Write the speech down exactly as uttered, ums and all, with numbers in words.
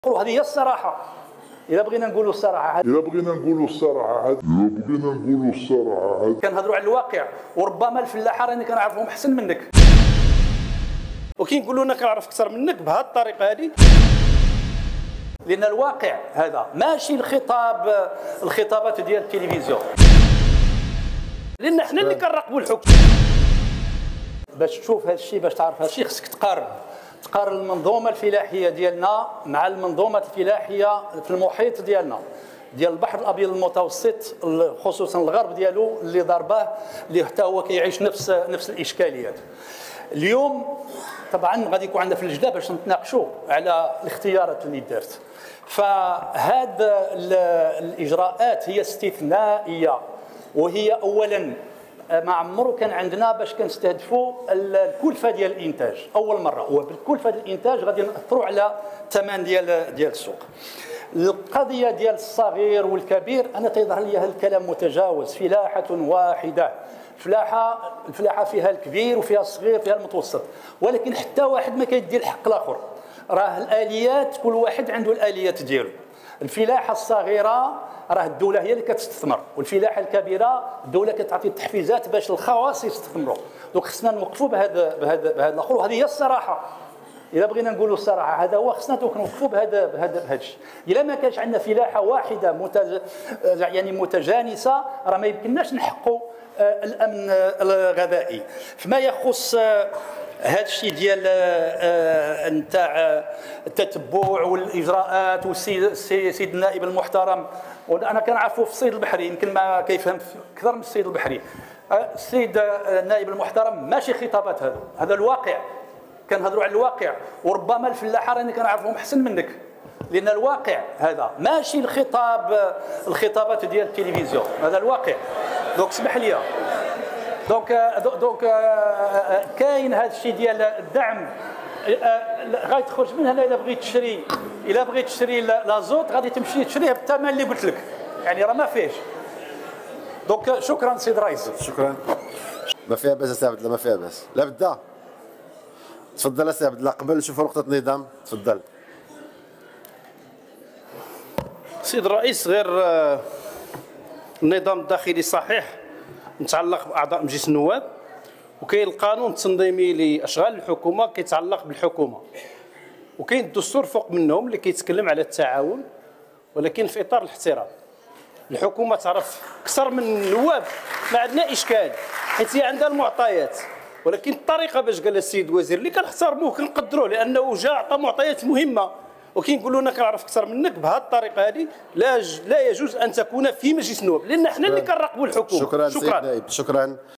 هذه هي الصراحة. إذا بغينا نقولوا الصراحة إذا بغينا نقولوا الصراحة إذا بغينا نقولوا الصراحة كنهضروا على الواقع، وربما الفلاحة راني كنعرفهم أحسن منك، وكي نقولوا انا كنعرف اكثر منك بهذه الطريقه هذه، لأن الواقع هذا ماشي الخطاب الخطابات ديال التلفزيون، لان حنا اللي كنراقبوا الحكم. باش تشوف هذا الشيء، باش تعرف هذا الشيء خصك تقارن تقارن المنظومة الفلاحية ديالنا مع المنظومة الفلاحية في المحيط ديالنا ديال البحر الابيض المتوسط، خصوصا الغرب ديالو اللي ضرباه، اللي حتى هو كيعيش نفس نفس الاشكاليات. اليوم طبعا غادي يكون عندنا في اللجنه باش نتناقشوا على الاختيارات اللي دارت، فهاد الاجراءات هي استثنائيه، وهي اولا ما عمرو كان عندنا باش كنستهدفوا الكلفه ديال الانتاج اول مره، وبالكلفه ديال الانتاج غادي ناثروا على الثمن ديال ديال السوق. القضيه ديال الصغير والكبير انا تيظهر لي هذا الكلام متجاوز، فلاحه واحده، فلاحه الفلاحه فيها الكبير وفيها الصغير فيها المتوسط، ولكن حتى واحد ما كيدي الحق الاخر، راه الاليات كل واحد عنده الاليات ديالو. الفلاحه الصغيره راه الدوله هي اللي كتستثمر، والفلاحه الكبيره الدوله كتعطي التحفيزات باش الخواص يستثمروا. دونك خصنا نوقفوا بهذا بهذا بهذا الاخر، وهذه هي الصراحه. اذا بغينا نقولوا الصراحه هذا هو، خصنا نوقفوا بهذا بهذا بهذا الشيء. الا ما كانش عندنا فلاحه واحده متج... يعني متجانسه، راه ما يمكنناش نحققوا الامن الغذائي. فيما يخص هذا الشيء ديال نتاع التتبع والاجراءات، والسيد النائب المحترم وانا كنعرفه في الصيد البحري، يمكن ما كيفهم اكثر من الصيد البحري. السيد النائب المحترم ماشي خطابات، هذا هذا الواقع، كنهضروا على الواقع، وربما الفلاحه راني كنعرفهم احسن منك، لان الواقع هذا ماشي الخطاب الخطابات ديال التلفزيون، هذا الواقع. دونك اسمح لي، دونك دونك كاين هذا الشيء ديال الدعم، غادي تخرج من هنا. الا بغيت تشري الا بغيت تشري لازوت غادي تمشي تشريه بالثمن اللي قلت لك، يعني راه ما فيهش. دونك شكرا سيد الرئيس. شكرا. ما فيها باس سي عبد الله، ما فيها باس. لا بدا تفضل سي عبد الله، قبل نشوفوا نقطه النظام. تفضل سيد الرئيس. غير النظام الداخلي صحيح متعلق باعضاء مجلس النواب، وكاين القانون التنظيمي لاشغال الحكومه كيتعلق بالحكومه، وكاين الدستور فوق منهم اللي كيتكلم على التعاون، ولكن في اطار الاحترام. الحكومه تعرف اكثر من النواب، ما عندنا اشكال حيت هي عندها المعطيات، ولكن الطريقه باش قال السيد الوزير اللي كنحترموه كنقدروه لانه جا عطى معطيات مهمه، وكنقولوا انا كنعرف اكثر منك بهذه الطريقه هذه، لا لا يجوز ان تكون في مجلس النواب، لان حنا اللي كنراقبوا الحكومه. شكرا, شكرا. سيد النائب، شكرا.